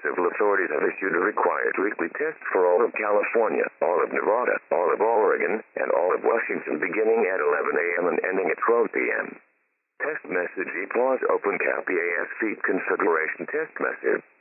civil authorities have issued a required weekly test for all of California, all of Nevada, all of Oregon, and all of Washington beginning at 11 a.m. and ending at 12 p.m. Test message: EAS open cap EAS feed configuration test message.